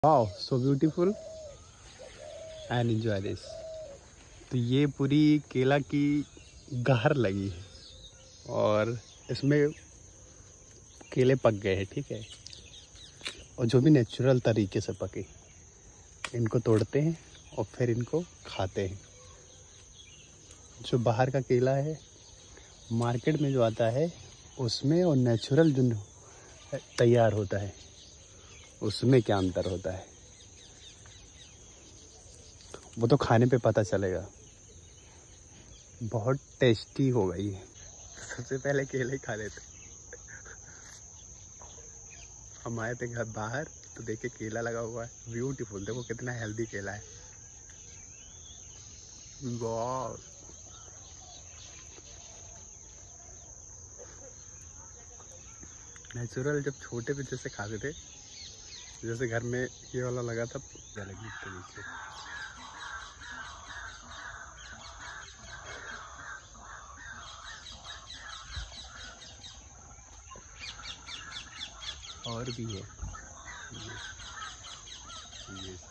Wow so beautiful and enjoy this. तो ये पूरी केला की गाहर लगी है और इसमें केले पक गए हैं, ठीक है। और जो भी नेचुरल तरीके से पके इनको तोड़ते हैं और फिर इनको खाते हैं। जो बाहर का केला है मार्केट में जो आता है उसमें और नेचुरल जो तैयार होता है उसमें क्या अंतर होता है वो तो खाने पे पता चलेगा। बहुत टेस्टी होगा ये। सबसे पहले केले ही खा लेते। हम आए थे घर बाहर तो देखे केला लगा हुआ है, ब्यूटीफुल। देखो कितना हेल्दी केला है। वाह नेचुरल। जब छोटे पे जैसे खाते थे, जैसे घर में ये वाला लगा था लगी इसके नीचे। और भी है ये